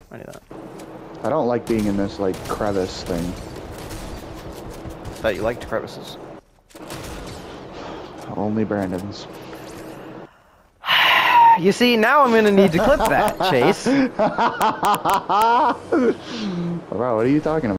I knew that. I don't like being in this, like, crevice thing. Thought you liked crevices. Only Brandon's. You see, now I'm gonna need to clip that, Chase. Wow, what are you talking about?